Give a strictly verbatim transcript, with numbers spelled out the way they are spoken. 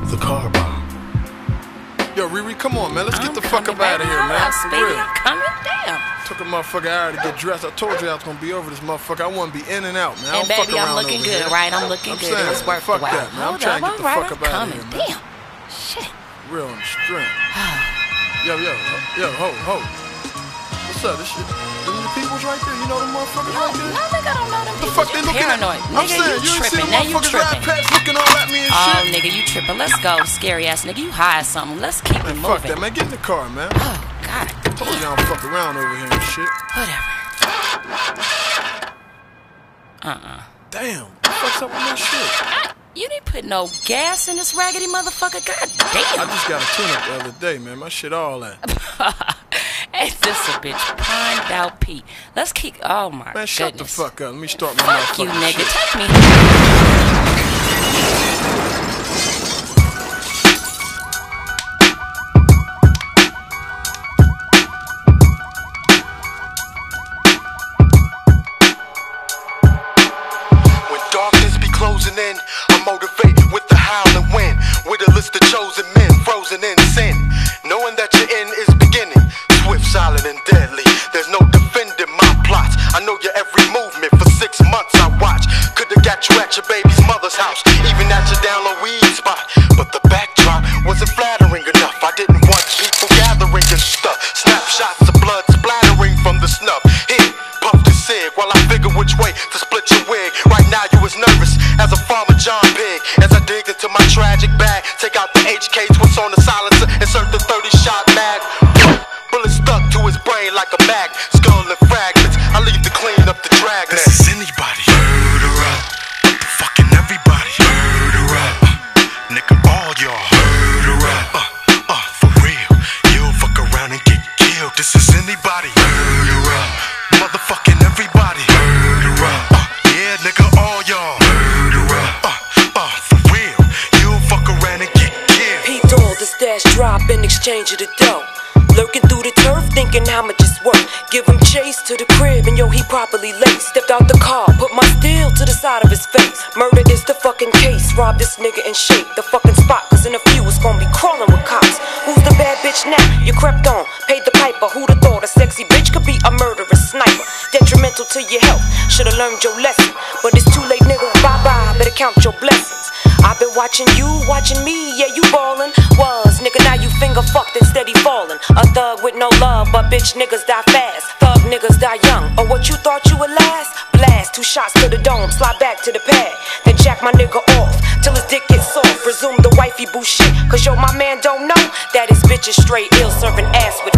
The car bomb. Yo, Riri, come on, man. Let's I'm get the fuck up right out of here, man. now, For baby, real. I'm coming down. Took a motherfucker hour to get dressed. I told you I was gonna be over this motherfucker. I want to be in and out, man. I And don't baby, fuck I'm around looking over good, here. right? I'm looking I'm good. saying, It was worth fuck the while. that, man. I'm Hold trying up, to get the all fuck right, up I'm out of coming. here, man. Damn. Shit. Real on the strength. Yo, yo, yo, ho, ho. What's up? This shit. Them the peoples right there. You know them motherfuckers No, right there? no, nigga, I don't know them The people. fuck they You looking at? paranoid. I'm Nigga, saying, you you ain't see tripping. them Now you motherfuckers ride tripping. past looking all at me and Oh, shit. nigga, you tripping. Let's go. Scary ass nigga. You high or something. Let's keep Man, it fuck moving. that, man. Get in the car, man. Oh, God. Told you I don't fuck around over here and shit. Whatever. Uh-uh. Damn. What the fuck's up with my shit? You didn't put no gas in this raggedy motherfucker. God I damn. just got a tune-up the other day, man. My shit all that. Ain't this a bitch primed out Pete? Let's keep. Oh my Man, shut goodness. the fuck up. Let me start my Fuck you, motherfucking nigga. shit. Take me. When darkness be closing in, I motivate with the howling wind, with a list of chosen men frozen in sin. Knowing that your end is beginning, swift, silent, and deadly. There's no defending my plots. I know your every movement. For six months I watch. Could've got you at your baby's mother's house, even at your down low weed spot. But the backdrop wasn't flattering enough. I didn't want people gathering and stuff. Snapshots of blood splattering from the snub. Here, puff the cig while I figure which way to split your wig. Right now you was nervous as a farmer John Pig. As I dig into my tragic bag, take out the H K, twist on the silencer, insert the thirty shot mag. Bullet stuck to his brain like a mag. Skull and fragments, I leave to clean up the drag. This is anybody. Murderer. Fucking everybody. Murderer. Uh, nigga, all y'all. Murderer. Uh, uh, for real. You'll fuck around and get killed. This is anybody. Murderer. Motherfucking everybody. Murderer. Uh, yeah, nigga, all y'all. Murderer. Uh, uh, for real. You'll fuck around and get killed. Peeped all the stash drop in exchange of the dough. Lurking through the turf, thinking how much it's worth. Give him chase to the crib, and yo, he properly laced. Stepped out the car, put my steel to the side of his face. Murder is the fucking case. Rob this nigga and shake the fucking spot, cause in a few it's gonna be crawling with cops. Who's the bad bitch now? You crept on, paid the piper. Who'da thought a sexy bitch could be a murderous sniper? Detrimental to your health, should've learned your lesson. But it's too late, nigga, bye bye, better count your blessings. I've been watching you, watching me, yeah, you ballin'. Was, nigga, now you finger fucked and steady falling. A thug with no love, but bitch niggas die fast. Thug niggas die young, or what you thought you would last? Blast, two shots to the dome, slide back to the pad. Then jack my nigga off, till his dick gets soft. Resume the wifey boo shit, cause yo, my man don't know that his bitch is straight ill, serving ass with